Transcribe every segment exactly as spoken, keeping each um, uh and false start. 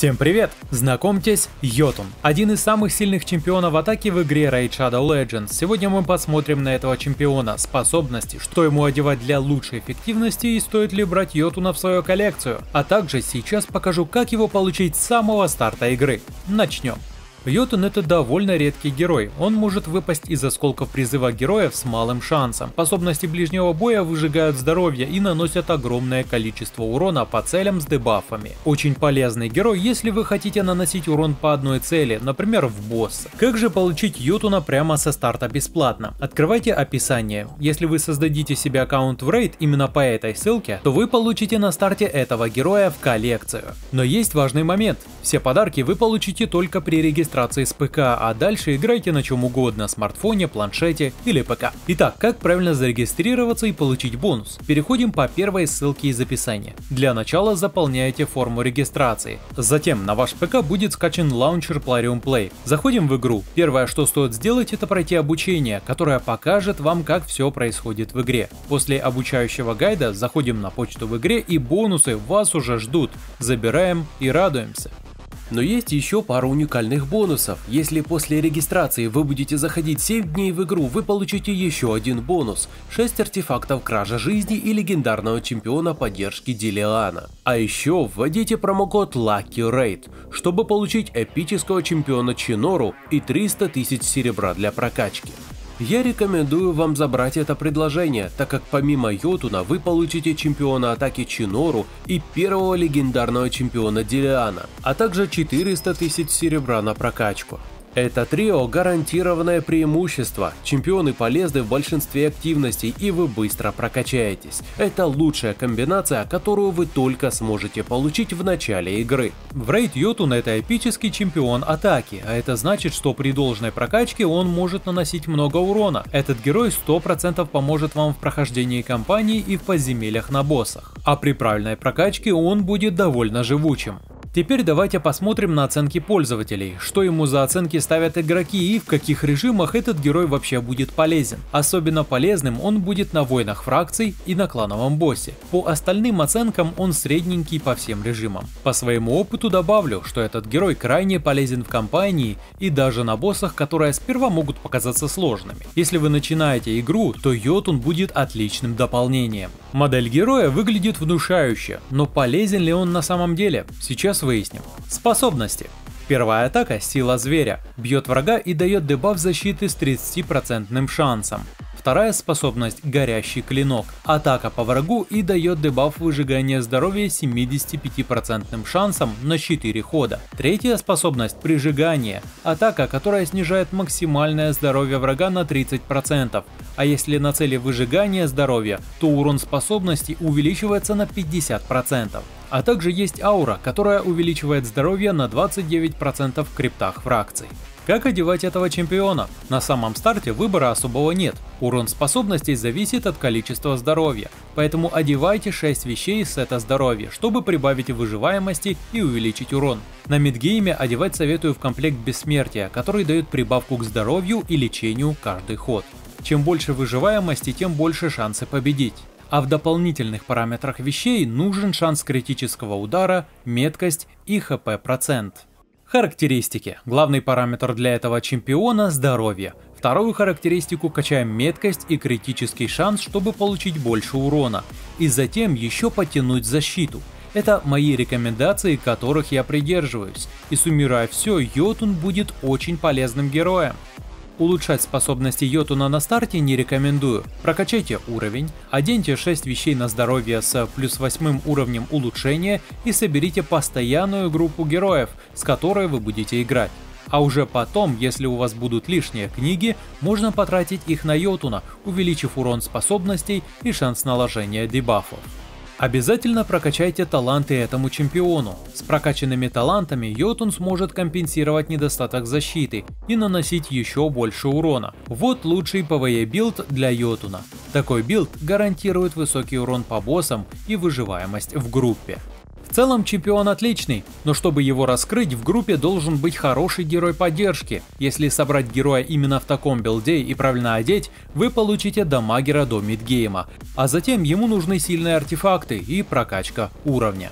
Всем привет! Знакомьтесь, Йотун, один из самых сильных чемпионов атаки в игре Raid Shadow Legends. Сегодня мы посмотрим на этого чемпиона, способности, что ему одевать для лучшей эффективности и стоит ли брать Йотуна в свою коллекцию. А также сейчас покажу, как его получить с самого старта игры. Начнем. Йотун — это довольно редкий герой, он может выпасть из осколков призыва героев с малым шансом. Способности ближнего боя выжигают здоровье и наносят огромное количество урона по целям с дебафами. Очень полезный герой, если вы хотите наносить урон по одной цели, например в босса. Как же получить Йотуна прямо со старта бесплатно? Открывайте описание. Если вы создадите себе аккаунт в Raid именно по этой ссылке, то вы получите на старте этого героя в коллекцию. Но есть важный момент. Все подарки вы получите только при регистрации с ПК, а дальше играйте на чем угодно, смартфоне, планшете или ПК. Итак, как правильно зарегистрироваться и получить бонус? Переходим по первой ссылке из описания. Для начала заполняете форму регистрации. Затем на ваш ПК будет скачан лаунчер Plarium Play. Заходим в игру. Первое, что стоит сделать, это пройти обучение, которое покажет вам, как все происходит в игре. После обучающего гайда заходим на почту в игре, и бонусы вас уже ждут. Забираем и радуемся. Но есть еще пару уникальных бонусов. Если после регистрации вы будете заходить семь дней в игру, вы получите еще один бонус – шесть артефактов Кража Жизни и легендарного чемпиона поддержки Дилиана. А еще вводите промокод LUCKYRAID, чтобы получить эпического чемпиона Чинору и триста тысяч серебра для прокачки. Я рекомендую вам забрать это предложение, так как помимо Йотуна вы получите чемпиона атаки Чинору и первого легендарного чемпиона Дилиана, а также четыреста тысяч серебра на прокачку. Это трио — гарантированное преимущество, чемпионы полезны в большинстве активностей и вы быстро прокачаетесь. Это лучшая комбинация, которую вы только сможете получить в начале игры. В Raid Йотун — это эпический чемпион атаки, а это значит, что при должной прокачке он может наносить много урона. Этот герой сто процентов поможет вам в прохождении кампании и в подземельях на боссах. А при правильной прокачке он будет довольно живучим. Теперь давайте посмотрим на оценки пользователей, что ему за оценки ставят игроки и в каких режимах этот герой вообще будет полезен. Особенно полезным он будет на войнах фракций и на клановом боссе. По остальным оценкам он средненький по всем режимам. По своему опыту добавлю, что этот герой крайне полезен в кампании и даже на боссах, которые сперва могут показаться сложными. Если вы начинаете игру, то Йотун будет отличным дополнением. Модель героя выглядит внушающе, но полезен ли он на самом деле? Сейчас выясним. Способности. Первая атака — сила зверя. Бьет врага и дает дебаф защиты с тридцатипроцентным шансом. Вторая способность — горящий клинок. Атака по врагу и дает дебаф выжигания здоровья с семидесятипятипроцентным шансом на четыре хода. Третья способность — прижигание. Атака, которая снижает максимальное здоровье врага на тридцать процентов. А если на цели выжигания здоровья, то урон способности увеличивается на пятьдесят процентов. А также есть аура, которая увеличивает здоровье на двадцать девять процентов в криптах фракций. Как одевать этого чемпиона? На самом старте выбора особого нет. Урон способностей зависит от количества здоровья. Поэтому одевайте шесть вещей из сета здоровья, чтобы прибавить выживаемости и увеличить урон. На мидгейме одевать советую в комплект бессмертия, который дает прибавку к здоровью и лечению каждый ход. Чем больше выживаемости, тем больше шансы победить. А в дополнительных параметрах вещей нужен шанс критического удара, меткость и хп процент. Характеристики. Главный параметр для этого чемпиона — здоровье. Вторую характеристику качаем меткость и критический шанс, чтобы получить больше урона. И затем еще подтянуть защиту. Это мои рекомендации, которых я придерживаюсь. И суммируя все, Йотун будет очень полезным героем. Улучшать способности Йотуна на старте не рекомендую. Прокачайте уровень, оденьте шесть вещей на здоровье с плюс восьмым уровнем улучшения и соберите постоянную группу героев, с которой вы будете играть. А уже потом, если у вас будут лишние книги, можно потратить их на Йотуна, увеличив урон способностей и шанс наложения дебафов. Обязательно прокачайте таланты этому чемпиону. С прокачанными талантами Йотун сможет компенсировать недостаток защиты и наносить еще больше урона. Вот лучший пэ вэ е билд для Йотуна. Такой билд гарантирует высокий урон по боссам и выживаемость в группе. В целом чемпион отличный, но чтобы его раскрыть, в группе должен быть хороший герой поддержки. Если собрать героя именно в таком билде и правильно одеть, вы получите дамагера до мидгейма, а затем ему нужны сильные артефакты и прокачка уровня.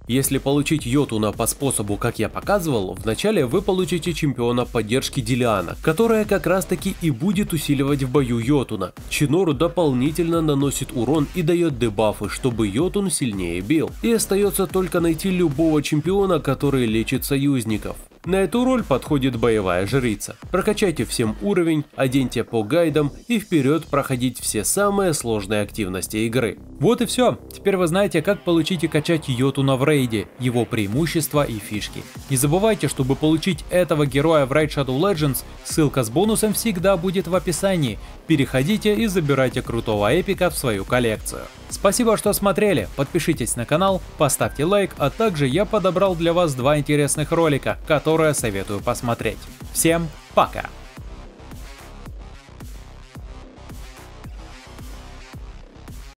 Если получить Йотуна по способу, как я показывал, вначале вы получите чемпиона поддержки Дилиана, которая как раз таки и будет усиливать в бою Йотуна. Чинору дополнительно наносит урон и дает дебафы, чтобы Йотун сильнее бил. И остается только найти любого чемпиона, который лечит союзников. На эту роль подходит боевая жрица. Прокачайте всем уровень, оденьте по гайдам и вперед проходить все самые сложные активности игры. Вот и все. Теперь вы знаете, как получить и качать Йотуна в рейде, его преимущества и фишки. Не забывайте, чтобы получить этого героя в Raid Shadow Legends, ссылка с бонусом всегда будет в описании. Переходите и забирайте крутого эпика в свою коллекцию. Спасибо, что смотрели, подпишитесь на канал, поставьте лайк, а также я подобрал для вас два интересных ролика, которые советую посмотреть. Всем пока!